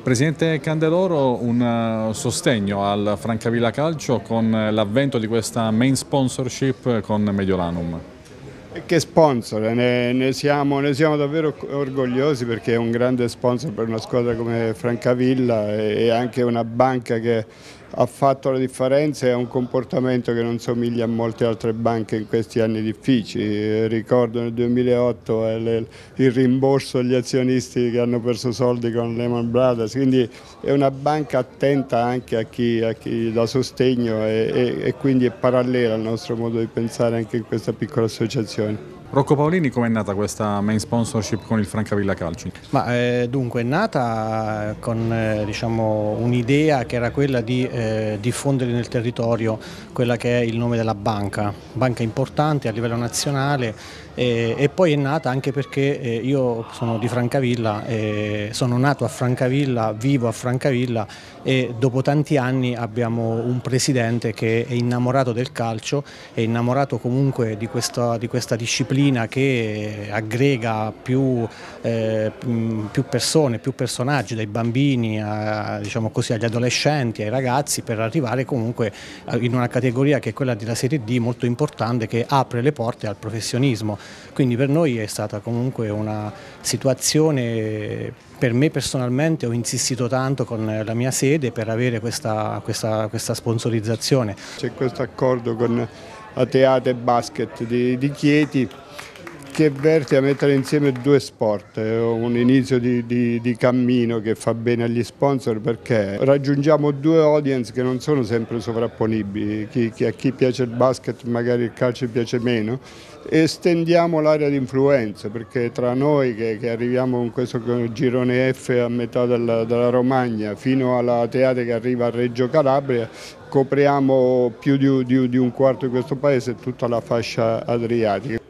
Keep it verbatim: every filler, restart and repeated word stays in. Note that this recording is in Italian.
Presidente Candeloro, un sostegno al Francavilla Calcio con l'avvento di questa main sponsorship con Mediolanum. Che sponsor, ne, ne, siamo, ne siamo davvero orgogliosi perché è un grande sponsor per una squadra come Francavilla e anche una banca che ha fatto la differenza e ha un comportamento che non somiglia a molte altre banche in questi anni difficili. Ricordo nel duemilaotto il rimborso agli azionisti che hanno perso soldi con Lehman Brothers, quindi è una banca attenta anche a chi, a chi dà sostegno e, e, e quindi è parallela al nostro modo di pensare anche in questa piccola associazione. Rocco Paolini, com'è nata questa main sponsorship con il Francavilla Calcio? Ma, eh, dunque è nata con eh, diciamo, un'idea che era quella di eh, diffondere nel territorio quella che è il nome della banca, banca importante a livello nazionale, eh, e poi è nata anche perché eh, io sono di Francavilla, eh, sono nato a Francavilla, vivo a Francavilla e dopo tanti anni abbiamo un presidente che è innamorato del calcio, è innamorato comunque di questa, di questa disciplina che aggrega più, eh, più persone, più personaggi, dai bambini a, diciamo così, agli adolescenti, ai ragazzi, per arrivare comunque in una categoria che è quella della Serie D molto importante, che apre le porte al professionismo. Quindi per noi è stata comunque una situazione, per me personalmente ho insistito tanto con la mia sede per avere questa, questa, questa sponsorizzazione. C'è questo accordo con Ateate Basket di, di Chieti che verte a mettere insieme due sport, è un inizio di, di, di cammino che fa bene agli sponsor perché raggiungiamo due audience che non sono sempre sovrapponibili, chi, chi, a chi piace il basket magari il calcio piace meno, e estendiamo l'area di influenza perché tra noi che, che arriviamo con questo girone F a metà della, della Romagna fino alla Teate che arriva a Reggio Calabria copriamo più di, di, di un quarto di questo paese e tutta la fascia adriatica.